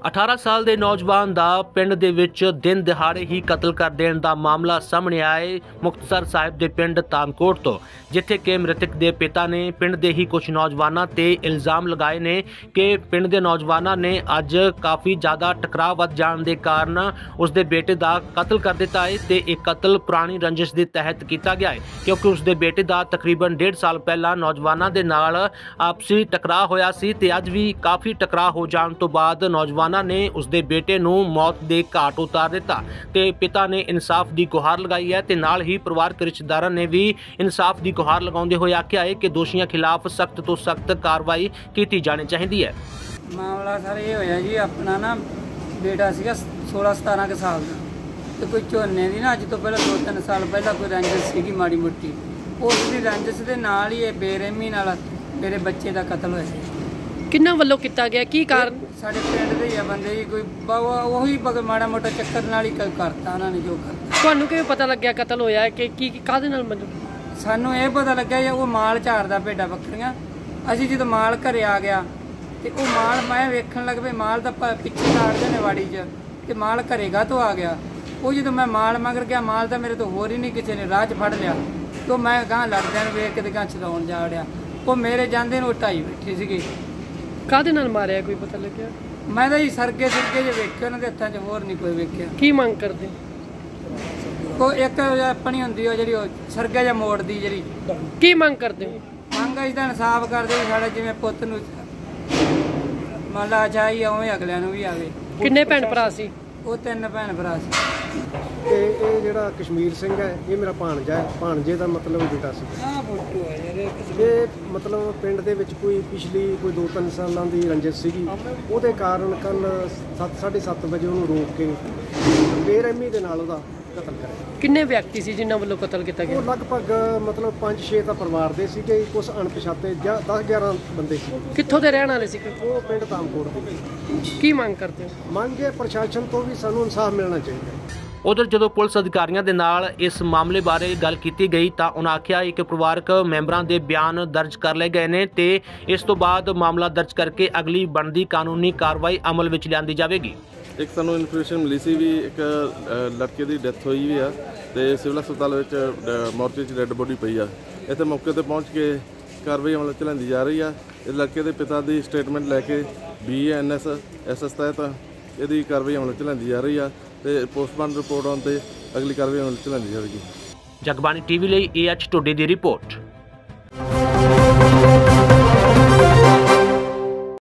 18 ਸਾਲ ਦੇ ਨੌਜਵਾਨ ਦਾ ਪਿੰਡ ਦੇ ਵਿੱਚ ਦਿਨ ਦਿਹਾੜੇ ਹੀ ਕਤਲ ਕਰ ਦੇਣ ਦਾ ਮਾਮਲਾ ਸਾਹਮਣੇ ਆਇਆ ਮੁਕਤਸਰ ਸਾਹਿਬ ਦੇ ਪਿੰਡ ਤਾਮਕੋਟ ਤੋਂ, ਜਿੱਥੇ ਕਿ ਮ੍ਰਿਤਕ ਦੇ ਪਿਤਾ ਨੇ ਪਿੰਡ ਦੇ ਹੀ ਕੁਝ ਨੌਜਵਾਨਾਂ ਤੇ ਇਲਜ਼ਾਮ ਲਗਾਏ ਨੇ ਕਿ ਪਿੰਡ ਦੇ ਨੌਜਵਾਨਾਂ ਨੇ ਅੱਜ ਕਾਫੀ ਜ਼ਿਆਦਾ ਟਕਰਾਅ ਵੱਧ ਜਾਣ ਦੇ ਕਾਰਨ ਉਸ ਦੇ ਬੇਟੇ ਦਾ ਕਤਲ ਕਰ ਦਿੱਤਾ ਹੈ ਤੇ ਇਹ ਕਤਲ ਪੁਰਾਣੀ ਰੰਜਿਸ਼ ਦੇ ਤਹਿਤ ਕੀਤਾ ਗਿਆ ਹੈ, ਕਿਉਂਕਿ ਉਸ ਦੇ ਬੇਟੇ ਦਾ ਤਕਰੀਬਨ 1.5 ਸਾਲ ਪਹਿਲਾਂ ਨੌਜਵਾਨਾਂ ਦੇ ਨਾਲ ਆਪਸੀ ਟਕਰਾਅ ਹੋਇਆ ਸੀ ਤੇ ਅੱਜ ਵੀ ਕਾਫੀ ਟਕਰਾਅ ਹੋ ਜਾਣ ਤੋਂ ਬਾਅਦ ਨੌਜਵਾਨਾਂ ਨੇ ਉਸ ਦੇ ਬੇਟੇ ਨੂੰ ਮੌਤ ਦੇ ਘਾਟ ਉਤਾਰ ਦਿੱਤਾ ਤੇ ਪਿਤਾ ਨੇ ਇਨਸਾਫ ਦੀ ਗੁਹਾਰ ਲਗਾਈ ਹੈ ਤੇ ਨਾਲ ਹੀ ਪਰਿਵਾਰਕ ਰਿਸ਼ਤੇਦਾਰਾਂ ਨੇ ਵੀ ਇਨਸਾਫ ਦੀ ਗੁਹਾਰ ਲਗਾਉਂਦੇ ਹੋਏ ਆਖਿਆ ਹੈ ਕਿ ਦੋਸ਼ੀਆਂ ਖਿਲਾਫ ਸਖਤ ਤੋਂ ਸਖਤ ਕਾਰਵਾਈ ਕੀਤੀ ਜਾਣੀ ਚਾਹੀਦੀ ਹੈ। ਮਾਮਲਾ ਸਰ ਇਹ ਹੋਇਆ ਜੀ, ਆਪਣਾ ਨਾ ਬੇਟਾ ਸੀਗਾ 16-17 ਕੁ ਸਾਲ ਦਾ ਤੇ ਕੋਈ ਝੋਨੇ ਦੀ ਨਾ ਅੱਜ ਤੋਂ ਪਹਿਲਾਂ 2-3 ਸਾਲ ਪਹਿਲਾਂ ਕੋਈ ਰੰਜਿਸ਼ ਸੀਗੀ ਮਾੜੀ ਮੋਟੀ, ਉਸ ਦੀ ਰੰਜਿਸ਼ ਦੇ ਨਾਲ ਹੀ ਇਹ ਬੇਰਹਿਮੀ ਨਾਲ ਮੇਰੇ ਬੱਚੇ ਦਾ ਕਤਲ ਹੋਇਆ। ਕਿੰਨਾ ਵੱਲੋਂ ਕੀਤਾ ਗਿਆ, ਕੀ ਕਾਰਨ? ਸਾਡੇ ਪਿੰਡ ਦੇ ਹੀ ਆ ਬੰਦੇ ਜੀ, ਕੋਈ ਉਹੀ ਮਾੜਾ ਮੋਟਾ ਚੱਕਰ ਨਾਲ ਹੀ ਕਰਤਾ ਉਹਨਾਂ ਨੇ ਜੋ ਕਰਤਾ। ਤੁਹਾਨੂੰ ਕਿਵੇਂ ਪਤਾ ਲੱਗਿਆ ਕਤਲ ਹੋਇਆ ਕਿ ਕੀ ਕਾਹਦੇ ਨਾਲ? ਸਾਨੂੰ ਇਹ ਪਤਾ ਲੱਗਿਆ ਜੀ ਉਹ ਮਾਲ ਝਾੜਦਾ ਭੇਡਾਂ ਬੱਕਰੀਆਂ। ਅਸੀਂ ਜਦੋਂ ਮਾਲ ਘਰੇ ਆ ਗਿਆ ਤੇ ਉਹ ਮਾਲ ਮੈਂ ਵੇਖਣ ਲੱਗ ਪਈ, ਮਾਲ ਤਾਂ ਪਿੱਛੇ ਝਾੜਦੇ ਨੇ ਵਾੜੀ 'ਚ ਤੇ ਮਾਲ ਘਰੇਗਾ ਤੋਂ ਆ ਗਿਆ। ਉਹ ਜਦੋਂ ਮੈਂ ਮਾਲ ਮਗਰ ਗਿਆ, ਮਾਲ ਤਾਂ ਮੇਰੇ ਤੋਂ ਹੋਰ ਹੀ ਨਹੀਂ ਕਿਸੇ ਨੇ ਰਾਹ 'ਚ ਫੜ ਲਿਆ ਤੇ ਮੈਂ ਗਾਂ ਲੜਦਿਆਂ ਨੂੰ ਵੇਖ ਕੇ ਤੇ ਗਾਂ ਚਲਾਉਣ ਜਾ ਵੜਿਆ। ਉਹ ਮੇਰੇ ਜਾਂਦੇ ਨੂੰ ਢਾਈ ਬੈਠੇ ਸੀਗੇ। ਕਾਹਦੇ ਨਾਲ ਮਾਰਿਆ ਕੋਈ ਪਤਾ ਲੱਗਿਆ? ਮੈਂ ਤਾਂ ਜੀ ਸਰਗੇ ਜੇ ਵੇਖੇ ਉਹਨਾਂ ਦੇ ਹੱਥਾਂ 'ਚ, ਹੋਰ ਨਹੀਂ ਕੋਈ ਵੇਖਿਆ। ਕੀ ਮੰਗ ਕਰਦੇ? ਉਹ ਇੱਕ ਆਪਣੀ ਹੁੰਦੀ ਉਹ ਜਿਹੜੀ ਉਹ ਸਰਗਾ ਜਾਂ ਮੋੜ ਦੀ ਜਿਹੜੀ ਕੀ ਮੰਗ ਕਰਦੇ? ਮੰਗ ਅਸੀਂ ਤਾਂ ਇਨਸਾਫ ਕਰਦੇ ਵੀ ਸਾਡਾ ਜਿਵੇਂ ਪੁੱਤ ਨੂੰ ਮੰਨ ਲਾ ਚਾਹੀ ਉਵੇਂ ਅਗਲਿਆਂ ਨੂੰ ਵੀ ਆਵੇ। ਕਿੰਨੇ ਭੈਣ ਭਰਾ ਸੀ? ਉਹ 3 ਭੈਣ ਭਰਾ ਸੀ। ਤੇ ਇਹ ਜਿਹੜਾ ਕਸ਼ਮੀਰ ਸਿੰਘ ਹੈ ਇਹ ਮੇਰਾ ਭਾਣਜਾ ਹੈ, ਭਾਣਜੇ ਦਾ ਮਤਲਬ ਬੇਟਾ ਸੀ। ਆਹ ਫੋਟੋ ਹੈ ਯਾਰ ਇਹ ਮਤਲਬ ਪਿੰਡ ਦੇ ਵਿੱਚ ਕੋਈ ਪਿਛਲੀ 2-3 ਸਾਲਾਂ ਦੀ ਰੰਜਿਸ਼ ਸੀਗੀ, ਉਹਦੇ ਕਾਰਨ ਕੱਲ 7:30 ਵਜੇ ਉਹਨੂੰ ਰੋਕ ਕੇ ਬੇਰਹਿਮੀ ਦੇ ਨਾਲ ਉਹਦਾ ਕਤਲ ਕਰਿਆ। ਕਿੰਨੇ ਵਿਅਕਤੀ ਸੀ ਜਿਨ੍ਹਾਂ ਵੱਲੋਂ ਕਤਲ ਕੀਤਾ ਗਿਆ? ਉਹ ਲਗਭਗ ਮਤਲਬ 5-6 ਤਾਂ ਪਰਿਵਾਰ ਦੇ ਸੀਗੇ, ਕੁਝ ਅਣਪਛਾਤੇ 10-11 ਬੰਦੇ ਸੀ। ਕਿੱਥੋਂ ਦੇ ਰਹਿਣ ਵਾਲੇ ਸੀ? ਉਹ ਪਿੰਡ ਤਾਮਕੋਟ ਦੇ। ਕੀ ਮੰਗ ਕਰਦੇ ਹੋ? ਮੰਗ ਹੈ ਪ੍ਰਸ਼ਾਸਨ ਤੋਂ ਵੀ ਸਾਨੂੰ ਇਨਸਾਫ ਮਿਲਣਾ ਚਾਹੀਦਾ। ਉਧਰ ਜਦੋਂ ਪੁਲਿਸ ਅਧਿਕਾਰੀਆਂ ਦੇ ਨਾਲ ਇਸ ਮਾਮਲੇ ਬਾਰੇ ਗੱਲ ਕੀਤੀ ਗਈ ਤਾਂ ਉਹਨਾਂ ਆਖਿਆ ਕਿ ਪਰਿਵਾਰਕ ਮੈਂਬਰਾਂ ਦੇ ਬਿਆਨ ਦਰਜ ਕਰ ਲਏ ਗਏ ਨੇ ਤੇ ਇਸ ਤੋਂ ਬਾਅਦ ਮਾਮਲਾ ਦਰਜ ਕਰਕੇ ਅਗਲੀ ਬਣਦੀ ਕਾਨੂੰਨੀ ਕਾਰਵਾਈ ਅਮਲ ਵਿੱਚ ਲਿਆਂਦੀ ਜਾਵੇਗੀ। ਇੱਕ ਸਾਨੂੰ ਇਨਫੋਰਮੇਸ਼ਨ ਮਿਲੀ ਸੀ ਵੀ ਇੱਕ ਲੜਕੇ ਦੀ ਡੈਥ ਹੋਈ ਵੀ ਆ ਤੇ ਸਿਵਲ ਹਸਪਤਾਲ ਵਿੱਚ ਮੋਰਚੇ 'ਚ ਡੈੱਡ ਬੋਡੀ ਪਈ ਆ। ਇੱਥੇ ਮੌਕੇ ਤੇ ਪਹੁੰਚ ਕੇ ਕਾਰਵਾਈ ਅਮਲ 'ਚ ਲਿਆਂਦੀ ਜਾ ਰਹੀ ਆ। ਇਸ ਲੜਕੇ ਦੇ ਪਿਤਾ ਦੀ ਸਟੇਟਮੈਂਟ ਲੈ ਕੇ BANS SS ਤਹਿਤ ਇਹਦੀ ਕਾਰਵਾਈ ਅਮਲ 'ਚ ਲਿਆਂਦੀ ਜਾ ਰਹੀ ਆ ਤੇ ਪੋਸਟਮਾਰਟਮ ਰਿਪੋਰਟ ਆਉਣ ਤੇ ਅਗਲੀ ਕਾਰਵਾਈ ਅਮਲ 'ਚ ਲਿਆਂਦੀ ਜਾਵੇਗੀ। ਜਗਬਾਣੀ TV ਲਈ AH ਟੋਡੇ ਦੀ ਰਿਪੋਰਟ।